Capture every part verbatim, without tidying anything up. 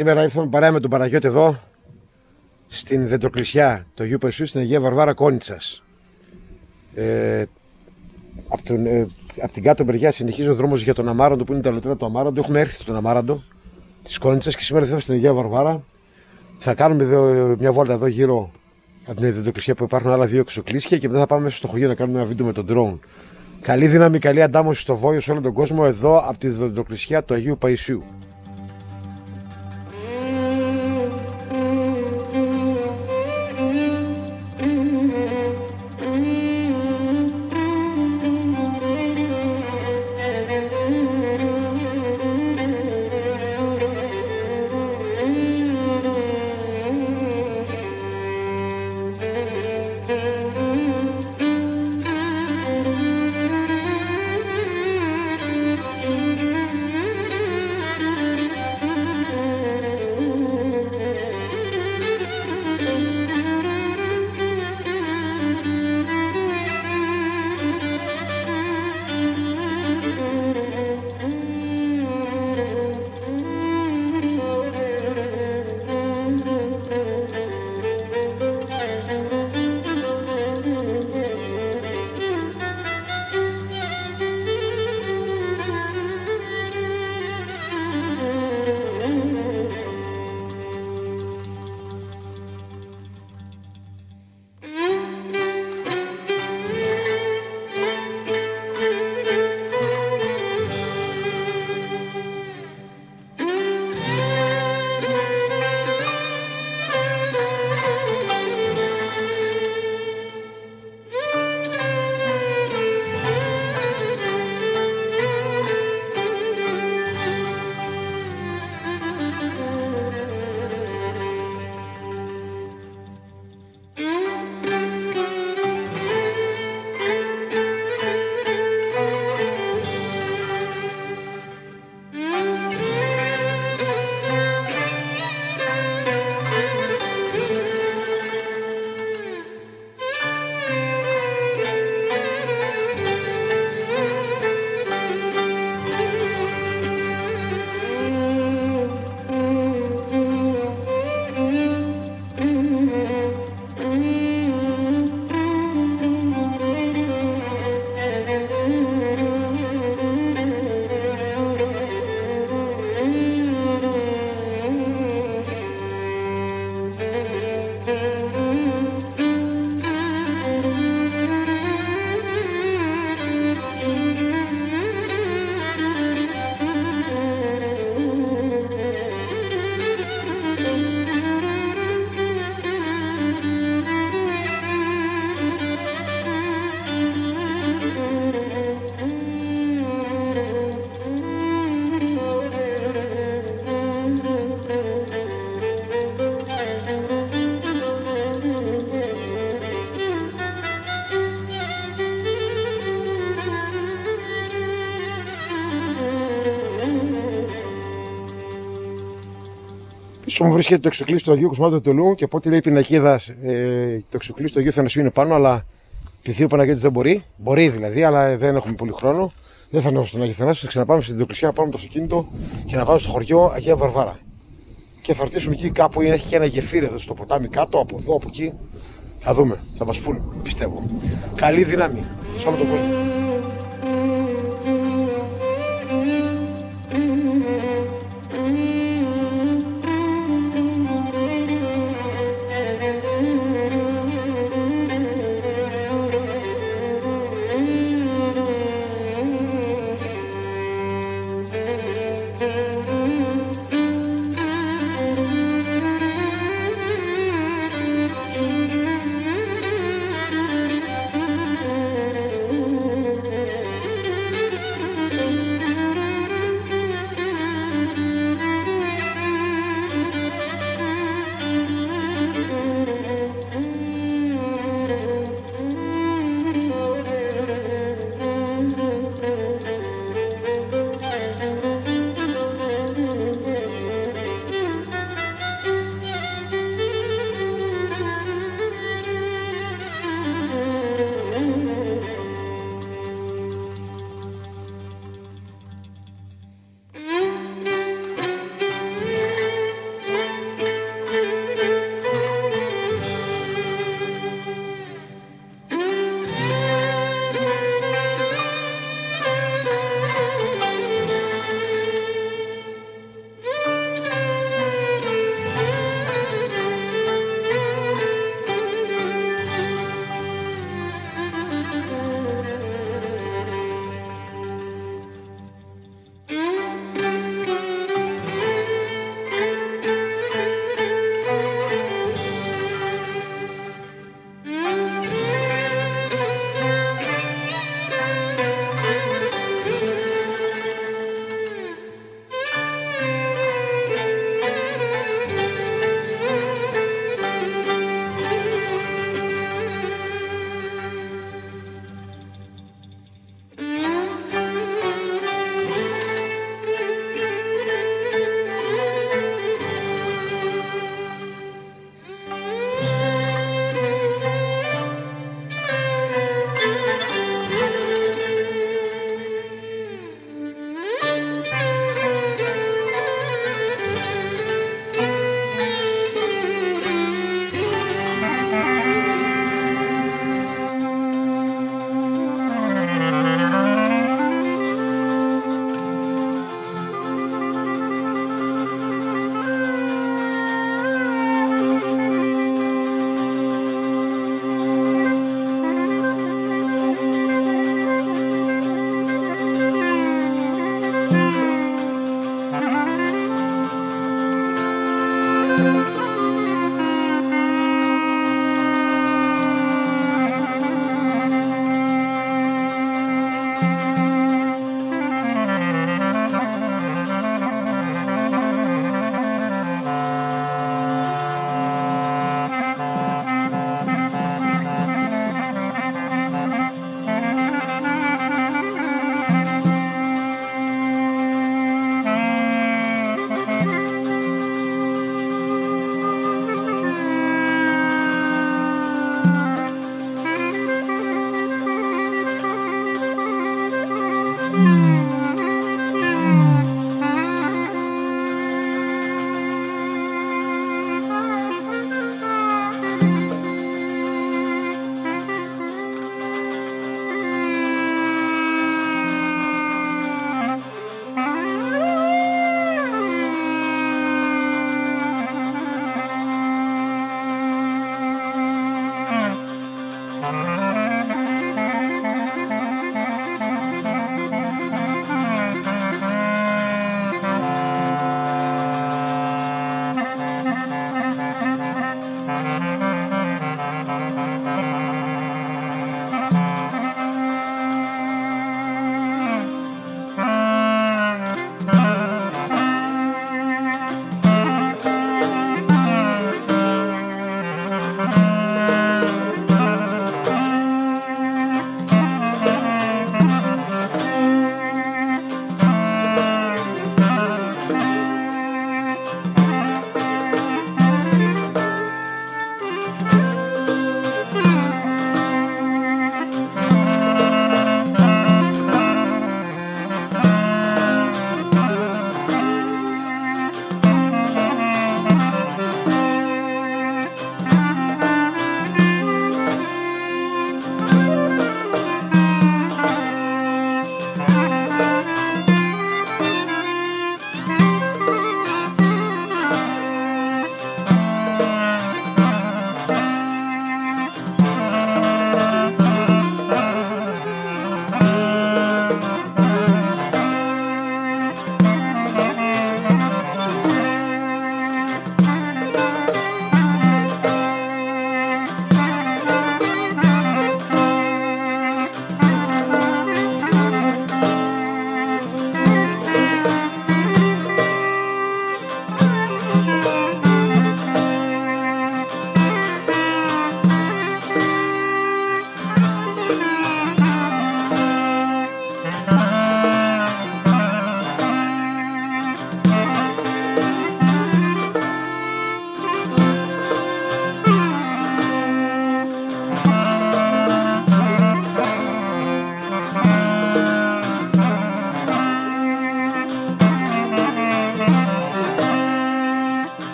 Σήμερα ήρθαμε παρέα με τον Παναγιώτη εδώ στην δεντροκλησιά του Αγίου Παϊσίου στην Αγία Βαρβάρα Κόνιτσας. Ε, από, τον, ε, από την κάτω μεριά συνεχίζει ο δρόμος για τον Αμάραντο που είναι τα λωτρά του Αμάραντο. Έχουμε έρθει στον Αμάραντο της Κόνιτσας και σήμερα είμαστε στην Αγία Βαρβάρα. Θα κάνουμε εδώ, μια βόλτα εδώ γύρω από την δεντροκλησιά που υπάρχουν άλλα δύο εξοκλήσια και μετά θα πάμε μέσα στο χωριό να κάνουμε ένα βίντεο με τον drone. Καλή δύναμη, καλή αντάμωση στο Βόλιο σε όλο τον κόσμο εδώ από τη δεντροκλησιά του Αγίου Παϊσίου. Πίσω μου βρίσκεται το εξοκλήσιο του Αγίου Κοσμάτου του Τελού και από ό,τι λέει η πινακίδα, ε, το εξοκλήσιο του Αγίου Θανασίου είναι πάνω, αλλά επειδή ο Παναγιώτης δεν μπορεί, μπορεί δηλαδή, αλλά δεν έχουμε πολύ χρόνο. Δεν θα ανέβω στον Αγίου Θανάσιο, θα ξαναπάμε στην δεντροκλησιά, να πάμε το αυτοκίνητο και να πάμε στο χωριό Αγία Βαρβάρα. Και θα ρωτήσουμε εκεί κάπου, έχει και ένα γεφύρι εδώ στο ποτάμι κάτω, από εδώ, από εκεί. Θα δούμε, θα μας πούν, πιστεύω. Καλή δύναμη σε όλο τον κόσμο.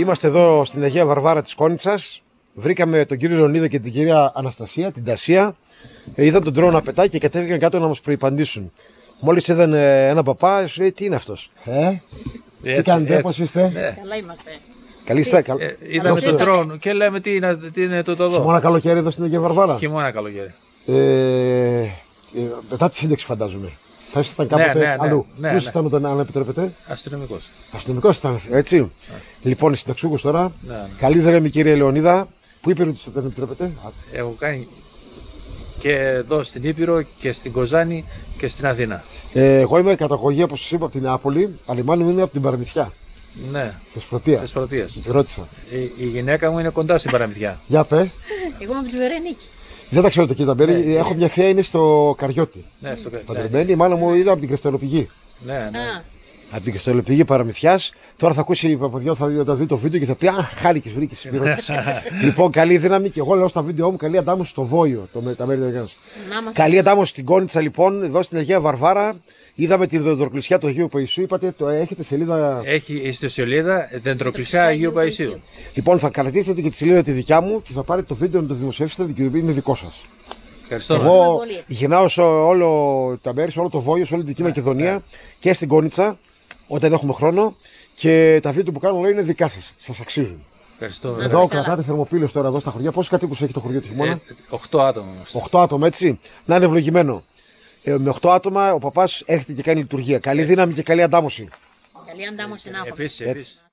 Είμαστε εδώ στην Αγία Βαρβάρα της Κόνιτσας. Βρήκαμε τον κύριο Λεωνίδα και την κυρία Αναστασία, την Τασία. Είδαν τον τρόνο να πετάει και κατέβηκαν κάτω να μας προϋπαντήσουν. Μόλις είδαν έναν παπά, σου λέει τι είναι αυτός. Ε, έτσι, τι κάνετε, πώς είστε? Ναι. Καλά είμαστε. Καλή είστε, καλ... ε, είδαμε τον τρόνο και λέμε τι είναι, τι είναι το εδώ. Χειμώνα καλοκαίρι εδώ στην Αγία Βαρβάρα. Χειμώνα καλοκαίρι. Ε, ε, μετά τη σύνταξη φαντάζομαι. Θα ήσασταν κάποτε ναι, ναι, αλλού. Ναι, Ποιος ναι. ήταν όταν, αν επιτρέπετε? Αστυνομικός. Αστυνομικός ήταν, έτσι. Ναι. Λοιπόν, συνταξούχος τώρα. Ναι, ναι. Καλή δύναμη, κύριε Λεωνίδα. Πού είπε ότι δεν επιτρέπετε? Έχω κάνει και εδώ στην Ήπειρο και στην Κοζάνη και στην Αθήνα. Ε, εγώ είμαι καταγωγή, όπως σας είπα, από την Νεάπολη, αλλά μάλλον είναι από την Παραμυθιά. Ναι. Της Πρωτείας. Της Πρωτείας. Τη ρώτησα. Η, η γυναίκα μου είναι κοντά στην Παραμυθιά. Για πες. Εγώ είμαι από τη Βερενίκη. Δεν τα ξέρω το κύριε Ταμπέρι. Ναι. Έχω μια θεία είναι στο Καριώτη. Ναι, στο Παντρεμένη, ναι. Μάλλον μου είδα από την Κρυσταλλοπηγή. Ναι, ναι. Α, Από την Κρυσταλλοπηγή Παραμυθιάς. Τώρα θα ακούσει η παπαδιά, θα δει, θα δει το βίντεο και θα πει Α, χάρηκες, βρήκες. Λοιπόν, καλή δύναμη και εγώ λέω στα βίντεο μου καλή αντάμωση στο Βόιο. Το, με, τα μέρη να είμαστε. καλή αντάμωση στην Κόνιτσα λοιπόν, εδώ στην Αγία Βαρβάρα. Είδαμε τη δεντροκλεισιά του Αγίου Παϊσίου. Είπατε, το έχετε σελίδα. Έχει ιστοσελίδα Δεντροκλεισιά Αγίου Παϊσίου. Λοιπόν, θα κρατήσετε και τη σελίδα τη δικιά μου και θα πάρετε το βίντεο να το δημοσιεύσετε, γιατί είναι δικό σας. Ευχαριστώ. Εγώ γυρνάω σε όλο τα μέρη, σε όλο το Βόλιο, σε όλη την Δυτική Μακεδονία ναι. και στην Κόνιτσα όταν έχουμε χρόνο και τα βίντεο που κάνω όλα είναι δικά σας. Σας αξίζουν. Ευχαριστώ. Εδώ καλά. κρατάτε θερμοπύλες τώρα εδώ στα χωριά. Πόσους κατοίκους έχει το χωριό του χειμώνα? Ε, οχτώ άτομα είμαστε. Οχτώ άτομα, έτσι. Να είναι ευλογημένο. Ε, με οχτώ άτομα ο παπάς έρχεται και κάνει λειτουργία. Καλή δύναμη και καλή αντάμωση. Καλή αντάμωση να έχουμε. Επίσης, Έτσι. επίσης.